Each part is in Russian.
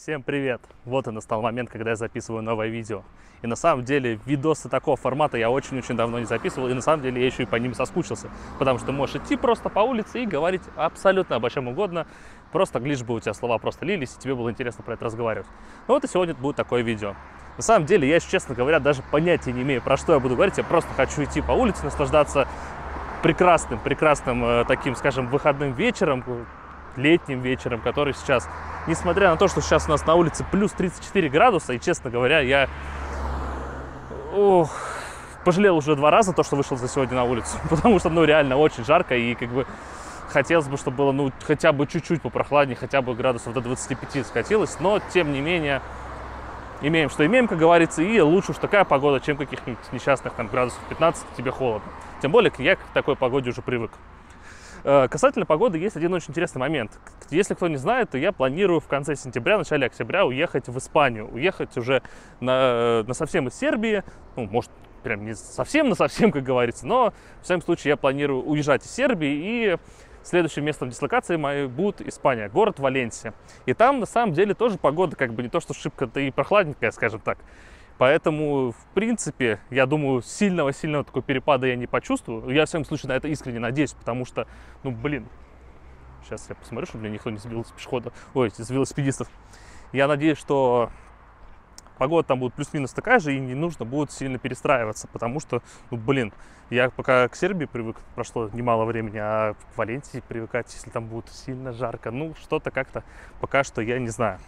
Всем привет! Вот и настал момент, когда я записываю новое видео. И на самом деле видосы такого формата я очень-очень давно не записывал, и на самом деле я еще и по ним соскучился. Потому что можешь идти просто по улице и говорить абсолютно обо чем угодно, просто лишь бы у тебя слова просто лились, и тебе было интересно про это разговаривать. Ну вот и сегодня будет такое видео. На самом деле я, если честно говоря, даже понятия не имею, про что я буду говорить. Я просто хочу идти по улице, наслаждаться прекрасным таким, скажем, выходным вечером, летним вечером, который сейчас, несмотря на то, что сейчас у нас на улице плюс 34 градуса, и, честно говоря, я пожалел уже 2 раза то, что вышел за сегодня на улицу, потому что, реально очень жарко, и как бы хотелось бы, чтобы было, хотя бы чуть-чуть попрохладнее, хотя бы градусов до 25 скатилось, но, тем не менее, имеем, что имеем, как говорится, и лучше уж такая погода, чем каких-нибудь несчастных там градусов 15, тебе холодно. Тем более, я к такой погоде уже привык. Касательно погоды есть один очень интересный момент. Если кто не знает, то я планирую в конце сентября, начале октября уехать в Испанию. Уехать уже на совсем из Сербии. Может, прям не совсем, как говорится. Но, в всяком случае, я планирую уезжать из Сербии. И следующим местом дислокации моей будет Испания, город Валенсия. И там, на самом деле, тоже погода как бы не то, что шибко-то и прохладненькая, скажем так. Поэтому, в принципе, я думаю, сильного такого перепада я не почувствую. Я, в всяком случае, на это искренне надеюсь, потому что, сейчас я посмотрю, чтобы меня никто не сбил с пешехода, с велосипедистов. Я надеюсь, что погода там будет плюс-минус такая же, и не нужно будет сильно перестраиваться, потому что, я пока к Сербии привык, прошло немало времени, а к Валенсии привыкать, если там будет сильно жарко, что-то как-то пока что я не знаю.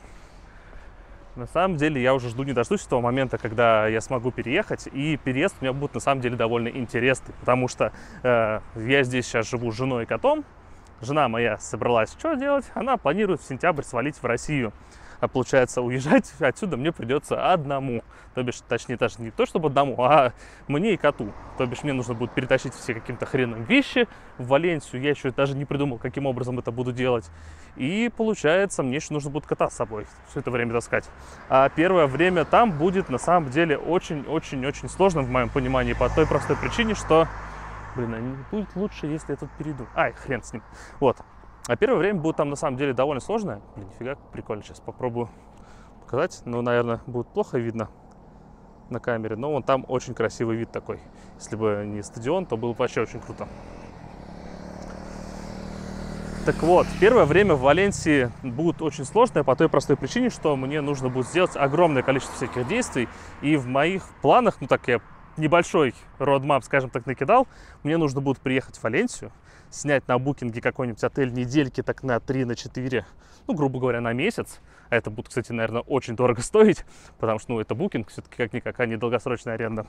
На самом деле я уже жду не дождусь того момента, когда я смогу переехать, и переезд у меня будет на самом деле довольно интересный, потому что я здесь сейчас живу с женой и котом. Жена моя собралась что делать? Она планирует в сентябрь свалить в Россию. А получается, уезжать отсюда мне придется одному. То бишь, точнее, даже не то, чтобы одному, а мне и коту. То бишь, мне нужно будет перетащить все каким-то хреном вещи в Валенсию. Я еще даже не придумал, каким образом это буду делать. И получается, мне еще нужно будет кота с собой все это время таскать. А первое время там будет, на самом деле, очень-очень-очень сложно, в моем понимании, по той простой причине, что, будет лучше, если я тут перейду. Хрен с ним. А первое время будет там на самом деле довольно сложное. Нифига, прикольно. Сейчас попробую показать. Наверное, будет плохо видно на камере. Но вон там очень красивый вид такой. Если бы не стадион, то было бы вообще очень круто. Так вот, первое время в Валенсии будет очень сложное по той простой причине, что мне нужно будет сделать огромное количество всяких действий. И в моих планах, я небольшой roadmap, скажем так, накидал. Мне нужно будет приехать в Валенсию, снять на букинге какой-нибудь отель недельки так на 3-4, грубо говоря, на месяц. А это будет, кстати, наверное, очень дорого стоить, потому что, это букинг, все-таки как-никак, а не долгосрочная аренда.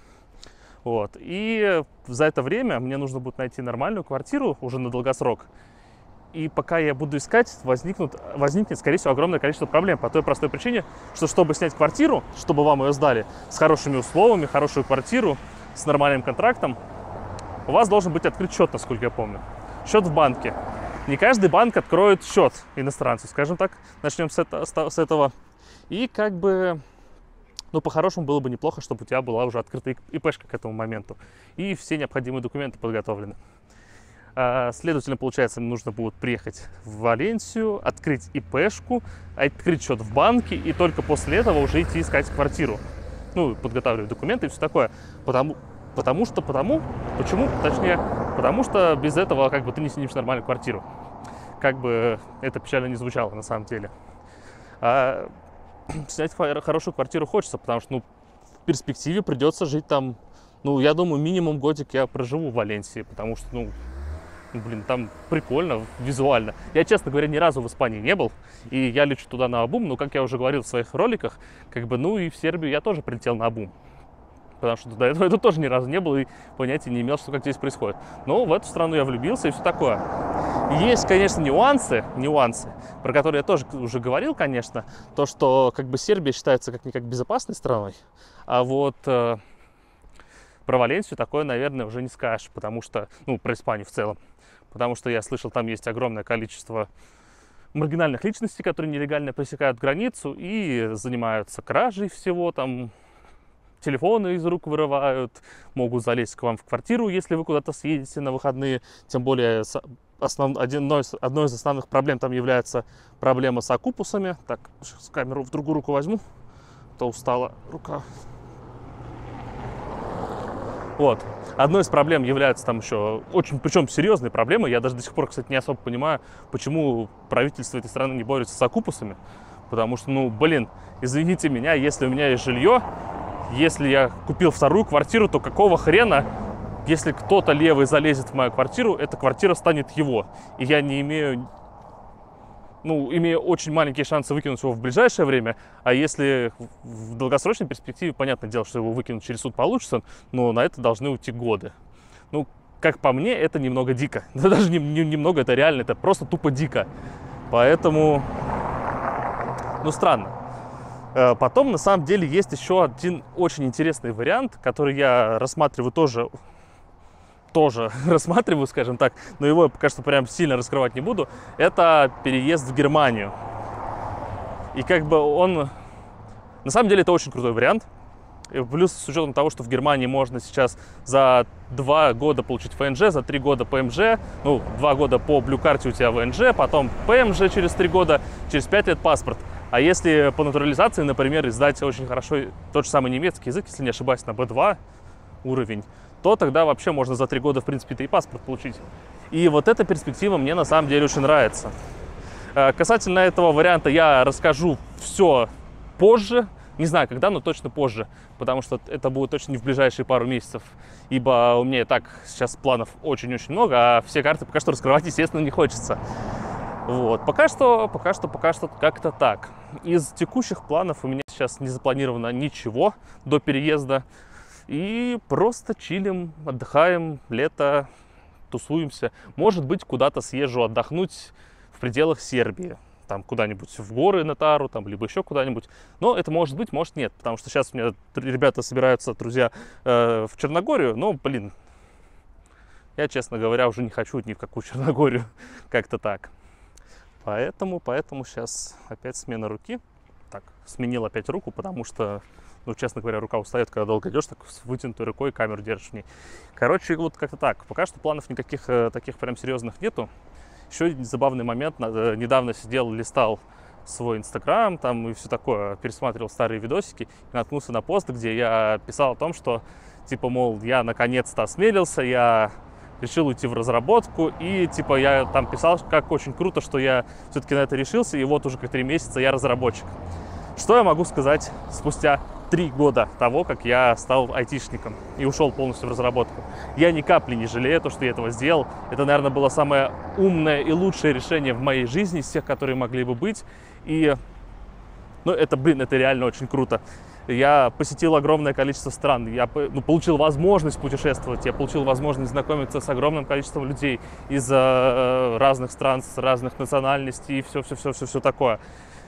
И за это время мне нужно будет найти нормальную квартиру уже на долгосрок. И пока я буду искать, возникнет, скорее всего, огромное количество проблем. По той простой причине, что чтобы снять квартиру, чтобы вам ее сдали с хорошими условиями, хорошую квартиру, с нормальным контрактом, у вас должен быть открыт счет, насколько я помню. Счет в банке. Не каждый банк откроет счет иностранцу, скажем так. Начнем с этого. И по-хорошему было бы неплохо, чтобы у тебя была уже открыта ИПшка к этому моменту. И все необходимые документы подготовлены. Следовательно, получается, мне нужно будет приехать в Валенсию, открыть ИПшку, открыть счет в банке, и только после этого уже идти искать квартиру. Подготавливать документы и все такое. Потому что без этого ты не снимешь нормальную квартиру. Как бы это печально не звучало на самом деле. Снять хорошую квартиру хочется, потому что в перспективе придется жить там. Я думаю, минимум годик я проживу в Валенсии, потому что, там прикольно, визуально. Я, честно говоря, ни разу в Испании не был, и я лечу туда на обум, но, как я уже говорил в своих роликах, и в Сербию я тоже прилетел на обум. Потому что до этого я тут тоже ни разу не был и понятия не имел, что как здесь происходит. Но в эту страну я влюбился и все такое. Есть, конечно, нюансы, про которые я тоже уже говорил, конечно. То, что Сербия считается как-никак безопасной страной, а про Валенсию такое, наверное, уже не скажешь, потому что, про Испанию в целом. Потому что я слышал, там есть огромное количество маргинальных личностей, которые нелегально пересекают границу и занимаются кражей всего, телефоны из рук вырывают, могут залезть к вам в квартиру, если вы куда-то съедете на выходные. Тем более одной из основных проблем там является проблема с окупусами. Так, сейчас камеру в другую руку возьму, то устала рука. Вот. Одной из проблем является там еще очень, причем серьезной проблемой. Я даже до сих пор, кстати, не особо понимаю, почему правительство этой страны не борется с окупусами. Потому что, ну, блин, извините меня, если у меня есть жилье, если я купил вторую квартиру, то какого хрена, если кто-то левый залезет в мою квартиру, эта квартира станет его. И я не имею, имею очень маленькие шансы выкинуть его в ближайшее время. А если в долгосрочной перспективе, понятное дело, что его выкинуть через суд получится, но на это должны уйти годы. Ну, как по мне, это немного дико. Это даже немного, это реально, это просто тупо дико. Поэтому, странно. Потом, на самом деле, есть еще один очень интересный вариант, который я рассматриваю тоже рассматриваю, скажем так, но его я пока что прям сильно раскрывать не буду. Это переезд в Германию. И как бы на самом деле это очень крутой вариант. И плюс с учетом того, что в Германии можно сейчас за 2 года получить ВНЖ, за 3 года ПМЖ, 2 года по блю-карте у тебя ВНЖ, потом ПМЖ через 3 года, через 5 лет паспорт. А если по натурализации, например, издать очень хорошо тот же самый немецкий язык, если не ошибаюсь, на B2 уровень, то тогда вообще можно за 3 года, в принципе, и паспорт получить. И вот эта перспектива мне на самом деле очень нравится. Касательно этого варианта я расскажу все позже. Не знаю, когда, но точно позже. Потому что это будет точно не в ближайшие пару месяцев. Ибо у меня и так сейчас планов очень-очень много, а все карты пока что раскрывать, естественно, не хочется. Вот. Пока что как-то так. Из текущих планов у меня сейчас не запланировано ничего до переезда. И просто чилим, отдыхаем, лето, тусуемся. Может быть, куда-то съезжу отдохнуть в пределах Сербии. Там куда-нибудь в горы на Тару, там, либо еще куда-нибудь. Но это может быть, может нет. Потому что сейчас у меня ребята собираются, друзья, в Черногорию. Но, блин, я, честно говоря, уже не хочу ни в какую Черногорию. Как-то так. Поэтому сейчас опять смена руки. Так, сменил опять руку, потому что, честно говоря, рука устает, когда долго идешь, так с вытянутой рукой камеру держишь в ней. Короче, вот как-то так. Пока что планов никаких таких прям серьезных нету. Еще один забавный момент. Недавно сидел, листал свой Инстаграм там и все такое, пересматривал старые видосики и наткнулся на пост, где я писал о том, что, типа, мол, я наконец-то осмелился, я решил уйти в разработку, и, типа, я там писал, как очень круто, что я все-таки на это решился, и вот уже как 3 месяца я разработчик. Что я могу сказать спустя 3 года того, как я стал айтишником и ушел полностью в разработку? Я ни капли не жалею то, что я этого сделал. Это, наверное, было самое умное и лучшее решение в моей жизни из всех, которые могли бы быть. И, это реально очень круто. Я посетил огромное количество стран, я получил возможность путешествовать, я получил возможность знакомиться с огромным количеством людей из разных стран, с разных национальностей и все такое.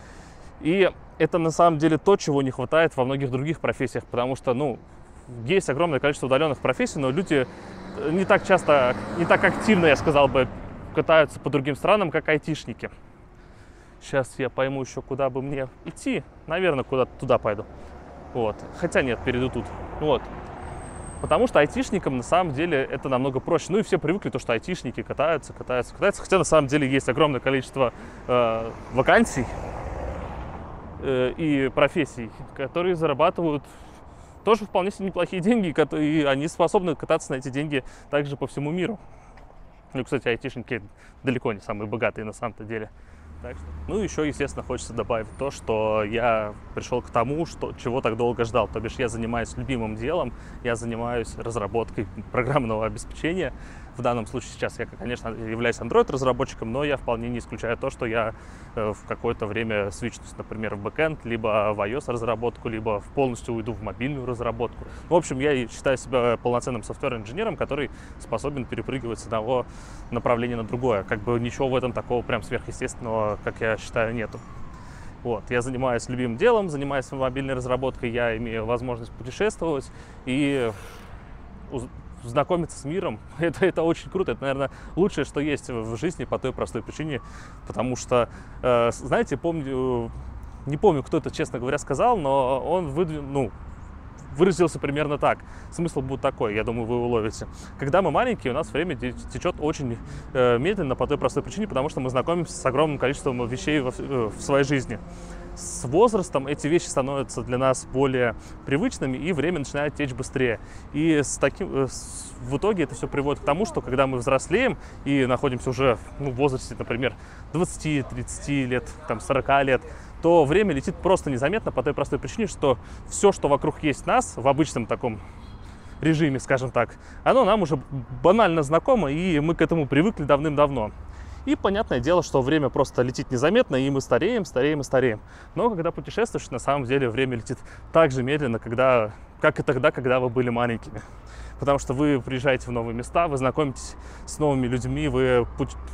И это на самом деле то, чего не хватает во многих других профессиях, потому что, есть огромное количество удаленных профессий, но люди не так часто, не так активно, я сказал бы, катаются по другим странам, как айтишники. Сейчас я пойму еще, куда бы мне идти. Наверное, куда-то туда пойду. Вот. Хотя нет, перейду тут. Вот. Потому что айтишникам на самом деле это намного проще. И все привыкли, то, что айтишники катаются. Хотя на самом деле есть огромное количество вакансий и профессий, которые зарабатывают тоже вполне себе неплохие деньги, и они способны кататься на эти деньги также по всему миру. Кстати, айтишники далеко не самые богатые на самом-то деле. Так что, еще, естественно, хочется добавить то, что я пришел к тому, чего так долго ждал. То бишь, я занимаюсь любимым делом, я занимаюсь разработкой программного обеспечения. В данном случае сейчас я, конечно, являюсь Android-разработчиком, но я вполне не исключаю то, что я в какое-то время свичнусь, например, в бэкэнд, либо в iOS-разработку, либо полностью уйду в мобильную разработку. В общем, я считаю себя полноценным софтвер-инженером, который способен перепрыгивать с одного направления на другое. Как бы ничего в этом такого прям сверхъестественного, как я считаю, нету. Вот. Я занимаюсь любимым делом, занимаюсь мобильной разработкой, я имею возможность путешествовать и знакомиться с миром. Это очень круто. Это, наверное, лучшее, что есть в жизни по той простой причине, потому что, знаете, не помню, кто это, честно говоря, сказал, но он выразился примерно так. Смысл будет такой, я думаю, вы уловите. Когда мы маленькие, у нас время течет очень медленно по той простой причине, потому что мы знакомимся с огромным количеством вещей в своей жизни. С возрастом эти вещи становятся для нас более привычными, и время начинает течь быстрее. И в итоге это все приводит к тому, что когда мы взрослеем и находимся уже в возрасте, например, 20-30 лет, 40 лет, то время летит просто незаметно по той простой причине, что все, что вокруг есть нас в обычном таком режиме, скажем так, оно нам уже банально знакомо, и мы к этому привыкли давным-давно. И понятное дело, что время просто летит незаметно, и мы стареем, стареем и стареем. Но когда путешествуешь, на самом деле время летит так же медленно, как и тогда, когда вы были маленькими. Потому что вы приезжаете в новые места, вы знакомитесь с новыми людьми, вы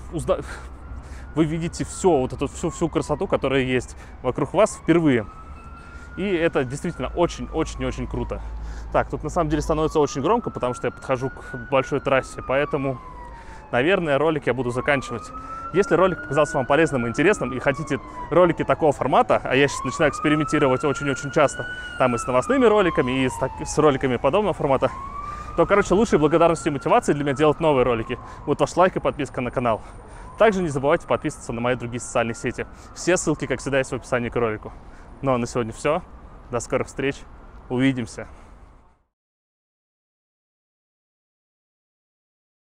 видите всю красоту, которая есть вокруг вас впервые. И это действительно очень-очень-очень круто. Так, тут на самом деле становится очень громко, потому что я подхожу к большой трассе, поэтому, наверное, ролик я буду заканчивать. Если ролик показался вам полезным и интересным, и хотите ролики такого формата, а я сейчас начинаю экспериментировать очень-очень часто, там и с новостными роликами, и с роликами подобного формата, то, лучшей благодарностью и мотивацией для меня делать новые ролики будет ваш лайк и подписка на канал. Также не забывайте подписываться на мои другие социальные сети. Все ссылки, как всегда, есть в описании к ролику. Ну а на сегодня все. До скорых встреч. Увидимся.